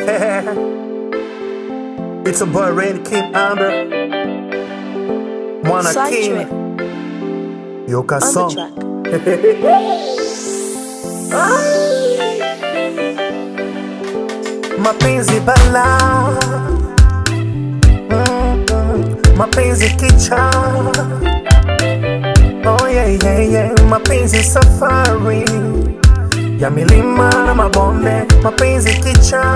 It's a boy Randy King Amber Mwana King Yoka song mapenzi bala mapenzi kicha oh yeah mapenzi safari ya milima na mabonde mapenzi kicha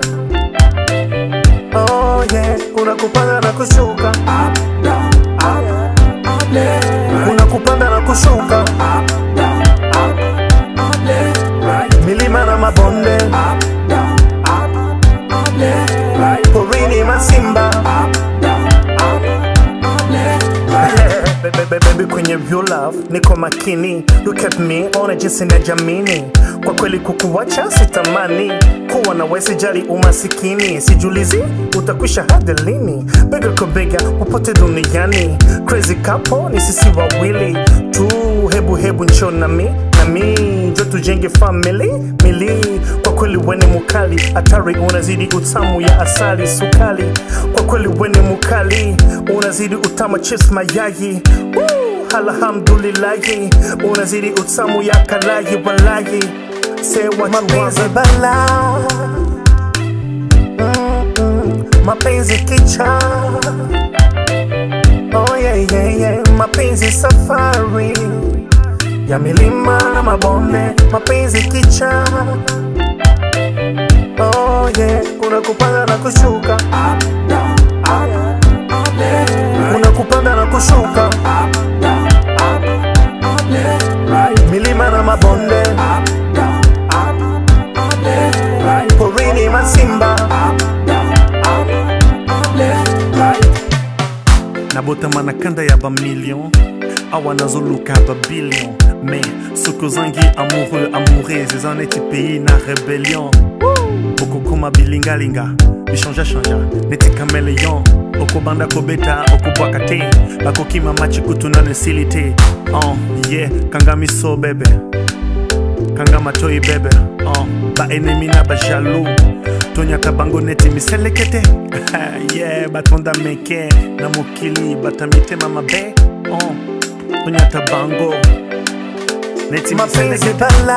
oh yeah kuna kupanda na kushuka up down up left kuna kupanda na kushuka up down up left right milima na mabonde up down up left right porini masimba up down up left right baby kwenye view love niko makini look at me ona jinsi na jamini kwa kweli kukuwacha sitamani kuwa na wewe sijali umasikini sijulizi utakwisha hadi lini bega kwa bega popote duniani crazy couple ni sisi wawili tu hebu njoo na mi njo tujenge family mili kwa kweli weni mukali hatari unazidi utamu ya asali sukali kwa kweli weni mukali unazidi utamu chips mayai alhamdulillahi unazidi utamu ya kalahi walahi sewa mapenzi bala mapenzi kicha oh yeah mapenzi safari ya milima na mabonde mapenzi kicha oh yeah kuna kupanda na kushuka up down up left kuna kupanda na kushuka up down up left right milima na mabonde up down up left right porini masimba up down up left right nabota manakanda ya ba million awana zoluka ba billion mais soko zangi amoureux amoureuse ils en étaient pays na rébellion okokoma bilingalinga bishanja neti caméléon okobanda kobeta okobwaka te bakokima machi kutuna nesilite yeah kanga miso bebe kanga matoi bebe ba ennemi na ba jaloux tonyaka bango neti miselekete yeah batonda meke na mokili batamitema mabe tonyaka bango neti mapenzi bala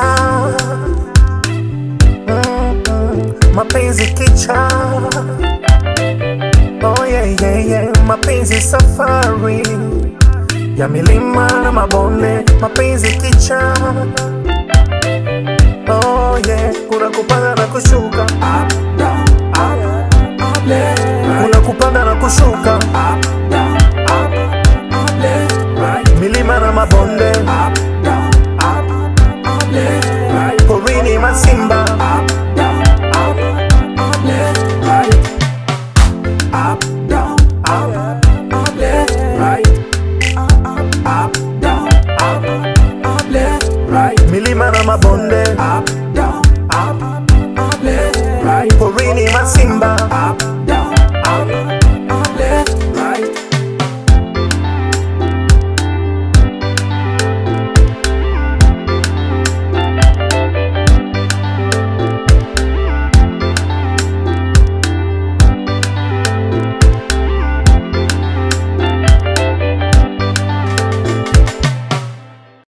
mapenzi kicha oh yeah mapenzi safari ya milima na mabonde mapenzi kicha oh yeah kuna kupanda na kushuka up down up left kuna kupanda na kushuka up down up left right milima na mabonde up down up left right porini masimba up down up left right up down up left right up down up left right milima na mabonde up down up left right porini masimba up